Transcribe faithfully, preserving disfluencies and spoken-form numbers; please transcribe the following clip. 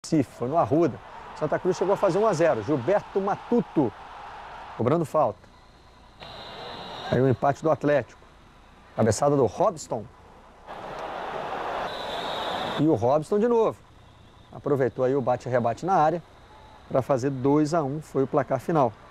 Recife, foi no Arruda. Santa Cruz chegou a fazer um a zero. Gilberto Matuto, cobrando falta. Aí o empate do Atlético. Cabeçada do Robson. E o Robson de novo. Aproveitou aí o bate-rebate na área para fazer dois a um, foi o placar final.